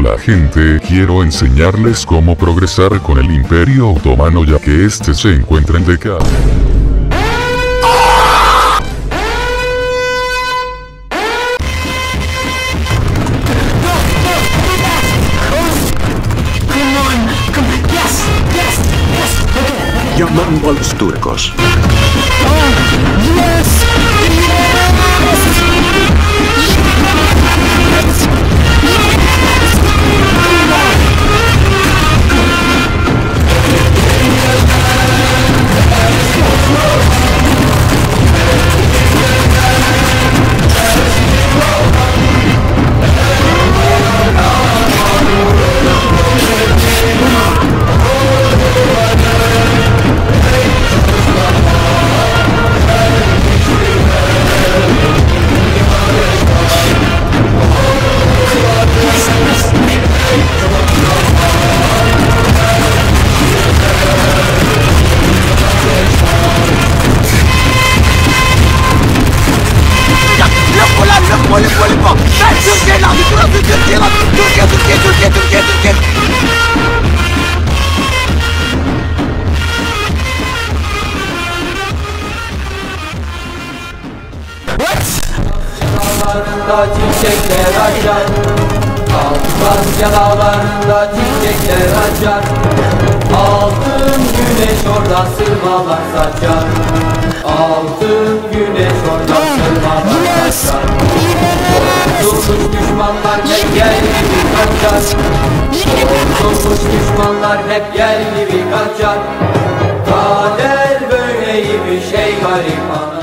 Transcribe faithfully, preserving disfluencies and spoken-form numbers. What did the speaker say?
Hola gente, quiero enseñarles cómo progresar con el Imperio Otomano ya que este se encuentra en decadencia. Llamando a los turcos. Böyle böyle bak. Ben Türkiye lan. Burası Türkiye lan. Türkiye, Türkiye, Türkiye, Türkiye, Türkiye. What? Dağlarında çiçekler açar. Kafkasya dağlarında çiçekler açar. Altın güneş orada sırmalar saçar. Altın güneş orada sırmalar saçar. Bozulmuş düşmanlar hep yer gibi kaçar. Bozulmuş düşmanlar hep yer gibi kaçar. Kader böyleymiş ey garip ana.